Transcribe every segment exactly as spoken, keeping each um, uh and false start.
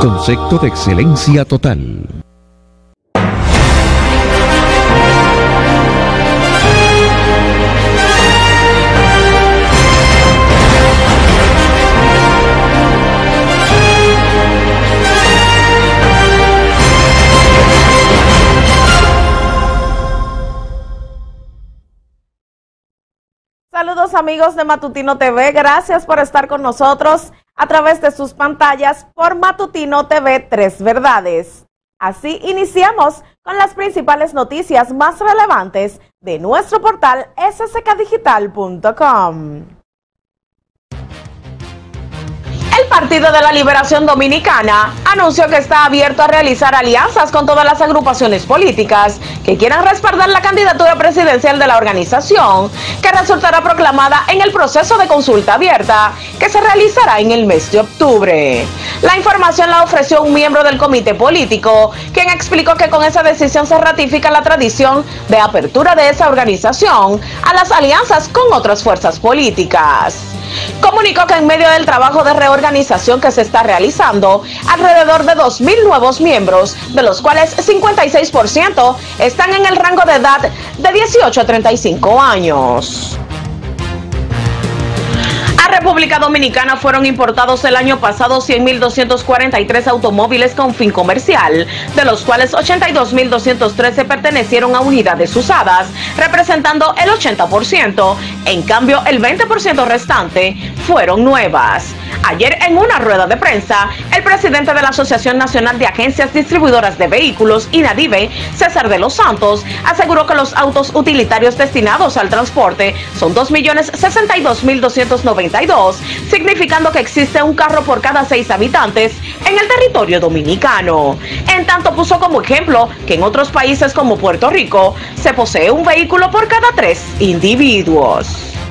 Concepto de excelencia total. Saludos amigos de Matutino T V, gracias por estar con nosotros a través de sus pantallas por Matutino T V Tres Verdades. Así iniciamos con las principales noticias más relevantes de nuestro portal s s k digital punto com. El Partido de la Liberación Dominicana anunció que está abierto a realizar alianzas con todas las agrupaciones políticas que quieran respaldar la candidatura presidencial de la organización, que resultará proclamada en el proceso de consulta abierta que se realizará en el mes de octubre. La información la ofreció un miembro del comité político, quien explicó que con esa decisión se ratifica la tradición de apertura de esa organización a las alianzas con otras fuerzas políticas. Comunicó que en medio del trabajo de reorganización que se está realizando, alrededor de dos mil nuevos miembros, de los cuales cincuenta y seis por ciento están en el rango de edad de dieciocho a treinta y cinco años. A República Dominicana fueron importados el año pasado cien mil doscientos cuarenta y tres automóviles con fin comercial, de los cuales ochenta y dos mil doscientos trece pertenecieron a unidades usadas, representando el ochenta por ciento. En cambio, el veinte por ciento restante fueron nuevas. Ayer, en una rueda de prensa, el presidente de la Asociación Nacional de Agencias Distribuidoras de Vehículos, INADIVE, César de los Santos, aseguró que los autos utilitarios destinados al transporte son dos millones sesenta y dos mil doscientos noventa y dos, significando que existe un carro por cada seis habitantes en el territorio dominicano. En tanto, puso como ejemplo que en otros países como Puerto Rico se posee un vehículo por cada tres individuos.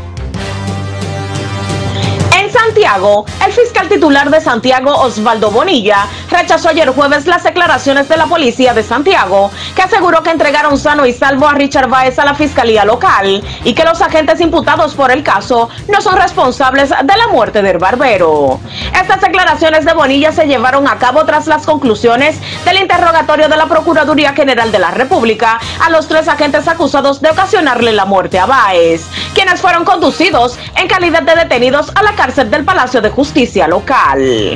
Santiago, el fiscal titular de Santiago, Osvaldo Bonilla, rechazó ayer jueves las declaraciones de la policía de Santiago, que aseguró que entregaron sano y salvo a Richard Báez a la fiscalía local y que los agentes imputados por el caso no son responsables de la muerte del barbero. Estas declaraciones de Bonilla se llevaron a cabo tras las conclusiones del interrogatorio de la Procuraduría General de la República a los tres agentes acusados de ocasionarle la muerte a Báez, quienes fueron conducidos en calidad de detenidos a la cárcel del Palacio de Justicia local.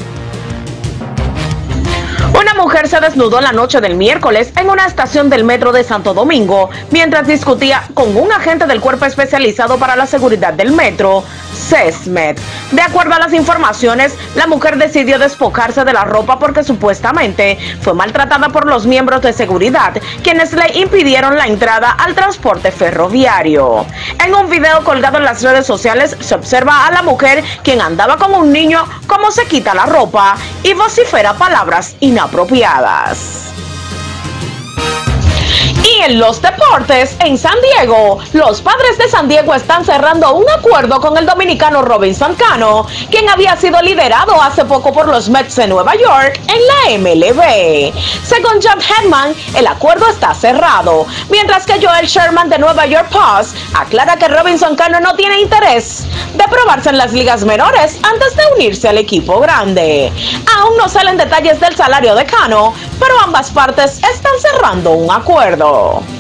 Una mujer se desnudó la noche del miércoles en una estación del metro de Santo Domingo mientras discutía con un agente del Cuerpo Especializado para la Seguridad del Metro, CESMED. De acuerdo a las informaciones, la mujer decidió despojarse de la ropa porque supuestamente fue maltratada por los miembros de seguridad, quienes le impidieron la entrada al transporte ferroviario. En un video colgado en las redes sociales se observa a la mujer, quien andaba con un niño, cómo se quita la ropa y vocifera palabras inapropiadas. Y en los deportes, en San Diego, los Padres de San Diego están cerrando un acuerdo con el dominicano Robinson Cano, quien había sido liderado hace poco por los Mets de Nueva York en la M L B. Según John Hedman, el acuerdo está cerrado, mientras que Joel Sherman de Nueva York Post aclara que Robinson Cano no tiene interés de probarse en las ligas menores antes de unirse al equipo grande. Aún no salen detalles del salario de Cano, pero ambas partes están cerrando un acuerdo.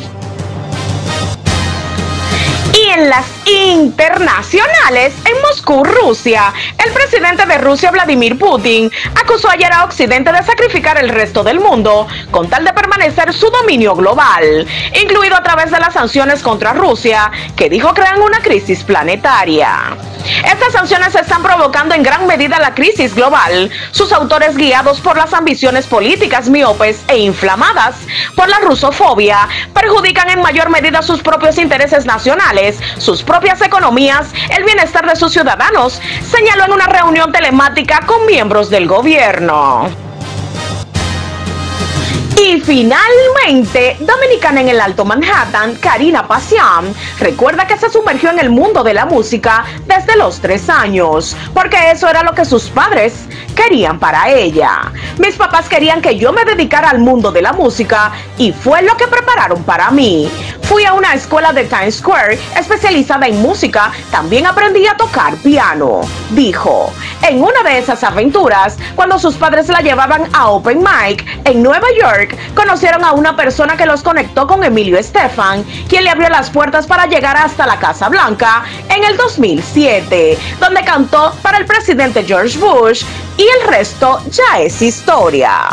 Y en las internacionales, en Moscú, Rusia, el presidente de Rusia, Vladimir Putin, acusó ayer a Occidente de sacrificar el resto del mundo con tal de permanecer su dominio global, incluido a través de las sanciones contra Rusia, que dijo crean una crisis planetaria. Estas sanciones están provocando en gran medida la crisis global, sus autores guiados por las ambiciones políticas miopes e inflamadas por la rusofobia, perjudican en mayor medida sus propios intereses nacionales, sus propias economías, el bienestar de sus ciudadanos, señaló en una reunión telemática con miembros del gobierno. Y finalmente, dominicana en el Alto Manhattan, Karina Pasian, recuerda que se sumergió en el mundo de la música desde los tres años, porque eso era lo que sus padres querían para ella. Mis papás querían que yo me dedicara al mundo de la música y fue lo que prepararon para mí. Fui a una escuela de Times Square especializada en música, también aprendí a tocar piano, dijo. En una de esas aventuras, cuando sus padres la llevaban a Open Mic en Nueva York, conocieron a una persona que los conectó con Emilio Estefan, quien le abrió las puertas para llegar hasta la Casa Blanca en el dos mil siete, donde cantó para el presidente George Bush, y el resto ya es historia.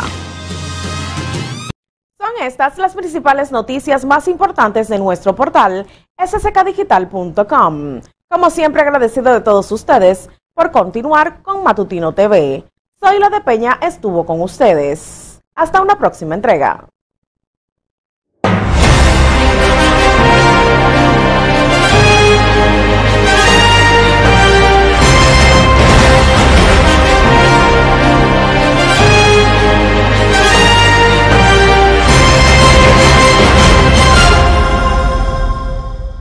Son estas las principales noticias más importantes de nuestro portal S S K digital punto com. Como siempre, agradecido de todos ustedes por continuar con Matutino T V. Soy la de Peña, estuvo con ustedes. Hasta una próxima entrega.